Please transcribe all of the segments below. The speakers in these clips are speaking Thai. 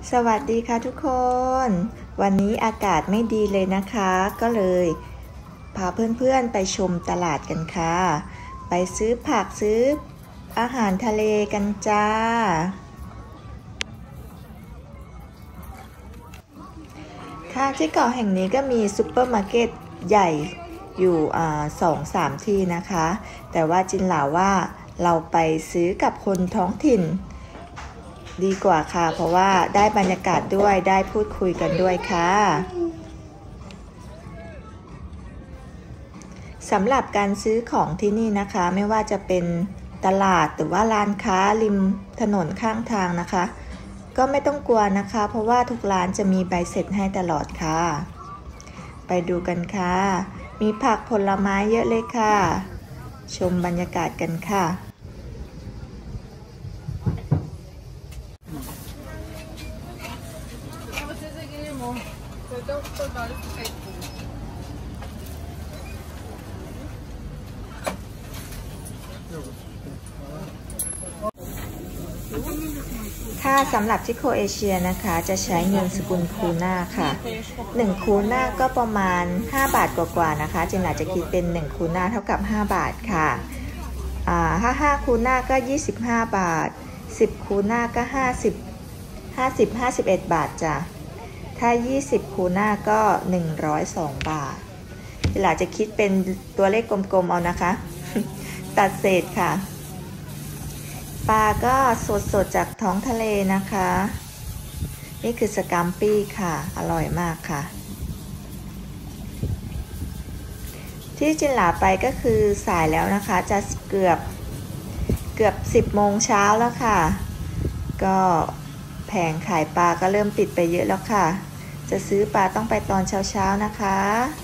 สวัสดีค่ะทุกคนวันนี้อากาศไม่ดีเลยนะคะก็เลยพาเพื่อนๆไปชมตลาดกันค่ะไปซื้อผักซื้ออาหารทะเลกันจ้าค่ะที่เกาะแห่งนี้ก็มีซุปเปอร์มาร์เก็ตใหญ่อยู่2-3 ที่นะคะแต่ว่าจินหล่าว่าเราไปซื้อกับคนท้องถิ่นดีกว่าค่ะเพราะว่าได้บรรยากาศด้วยได้พูดคุยกันด้วยค่ะสำหรับการซื้อของที่นี่นะคะไม่ว่าจะเป็นตลาดหรือว่าร้านค้าริมถนนข้างทางนะคะก็ไม่ต้องกลัวนะคะเพราะว่าทุกร้านจะมีใบเสร็จให้ตลอดค่ะไปดูกันค่ะมีผักผลไม้เยอะเลยค่ะชมบรรยากาศกันค่ะค่ะสำหรับที่โครเอเชียนะคะจะใช้เงินสกุลคูน่าค่ะ1คูน่าก็ประมาณ5 บาทกว่าๆนะคะจินหลาจะคิดเป็น1คูน่าเท่ากับ5 บาทค่ะ5คูน่าก็25 บาท10คูน่าก็51 บาทจ้ะถ้า20คูน่าก็102 บาทจินหลาจะคิดเป็นตัวเลขกลมๆเอานะคะตัดเศษค่ะปลาก็สดๆจากท้องทะเลนะคะนี่คือสกัมปี้ค่ะอร่อยมากค่ะที่จินหลาไปก็คือสายแล้วนะคะจะเกือบ10 โมงเช้าแล้วค่ะก็แผงขายปลาก็เริ่มปิดไปเยอะแล้วค่ะจะซื้อปลาต้องไปตอนเช้านะคะ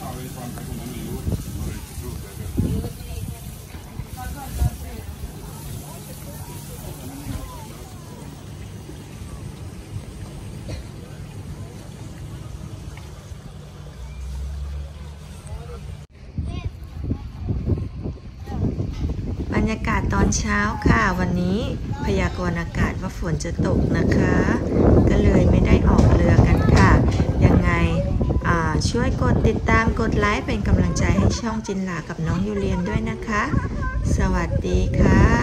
บรรยากาศตอนเช้าค่ะวันนี้พยากรณ์อากาศว่าฝนจะตกนะคะก็เลยไม่ได้ออกเรือกันค่ะยังไงช่วยกดติดตามกดไลค์เป็นกำลังใจให้ช่องจินหลากับน้องยูเลียนด้วยนะคะสวัสดีค่ะ